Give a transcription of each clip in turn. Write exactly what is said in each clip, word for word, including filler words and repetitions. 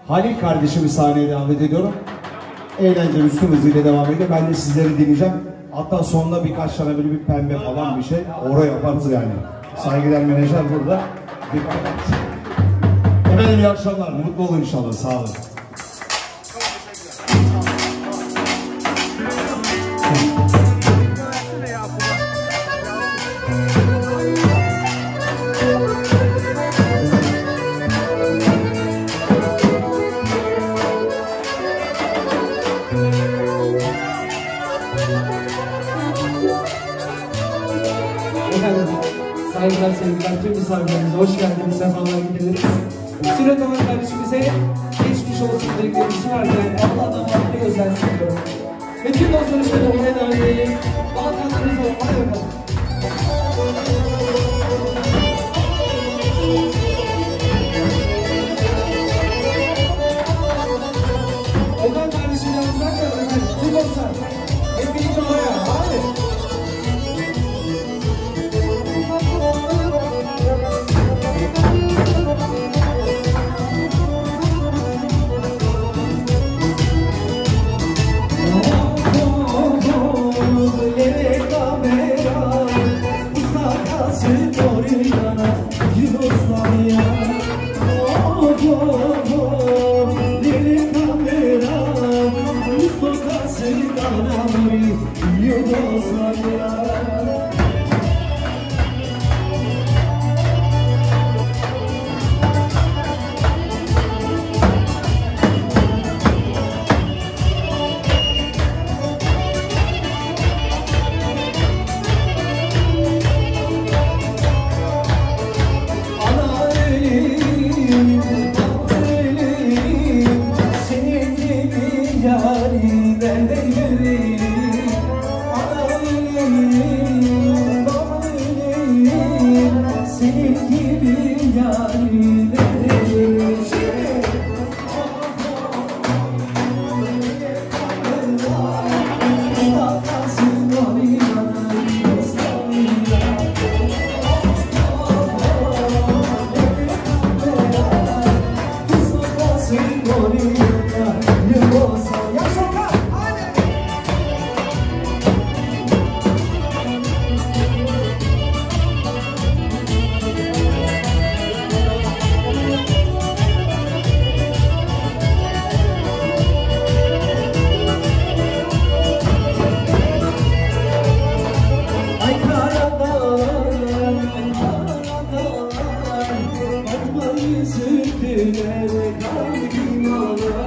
Halil kardeşimi sahneye davet ediyorum. Eğlence üstün hızıyla devam ediyor. Ben de sizleri dinleyeceğim. Hatta sonunda birkaç tane böyle bir pembe falan bir şey. Oraya yaparız yani. Saygıdeğer menajer burada. Efendim iyi akşamlar. Mutlu olun inşallah. Sağ olun. Saygılar, sevgiler, tüm misafirlerimize hoş geldiniz, sefalar getirdiniz. Süre Doğan kardeşimize geçmiş olsun dileklerimi sunarken Allah'tan farklı özel sunuyorum. Ve tüm dostlar işte olmaya devam edelim. Balkanlarınız olun, hadi bakalım. Okan kardeşimden uzak kalın efendim, tüm dostlar. Hep birlikte oraya, hadi. Sütüne kalbim ağlar.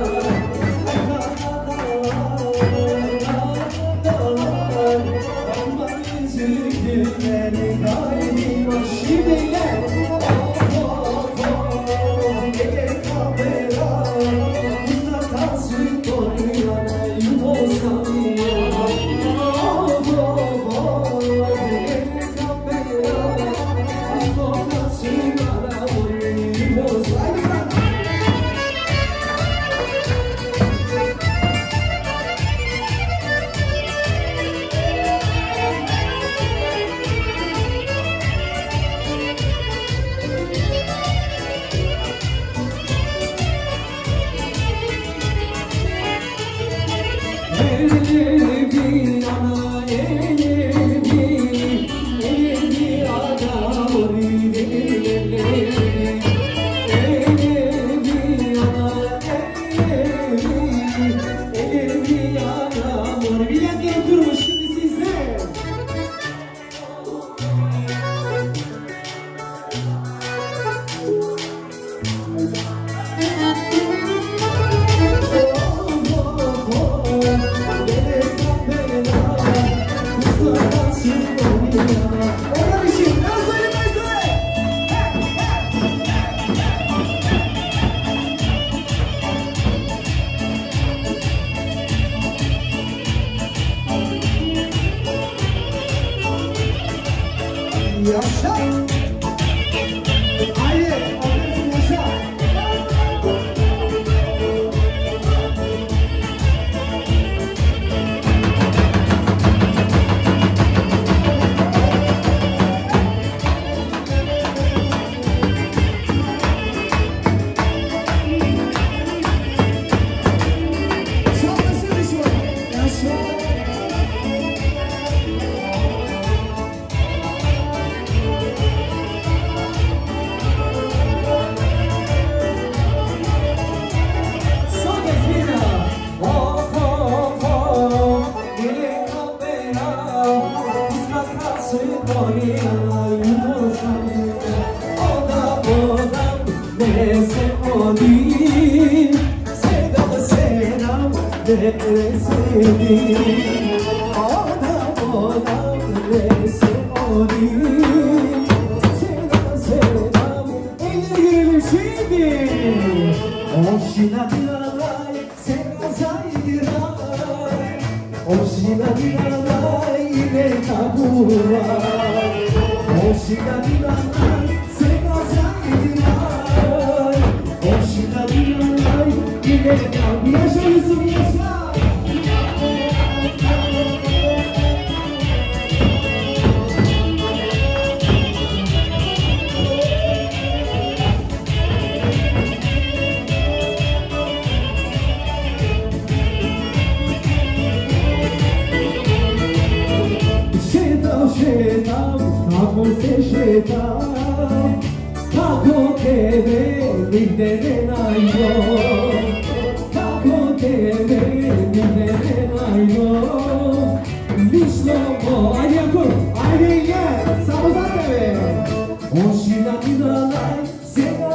oni Sevdalı selam neresedir Adam adam neresin oni Sevdalı selam elleri girelim şimdi Oşina dinalay sevazay diray Oşina dinalay ile taburay Oşina dinalay sevazay diray Oşina dinalay ile taburay Yaşa Yusuf yaşa Shetam, kako se shetam, kako tebe nigde ne najdem, kako tebe nigde ne najdem. Lično mo, ajde Jakub, ajde gel, samo za tebe. Ošina dinalaj, sega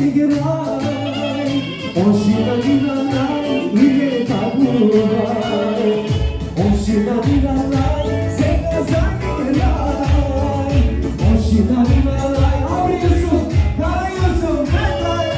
zaigraj, ošina dinalaj, ide tabuvaj, ošina dinalaj, sega zaigraj, ošina dinalaj, Avri Yusuf, Kara Yusuf, Mehmet.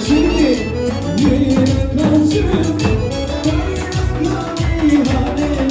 Şimdi yine kalsın,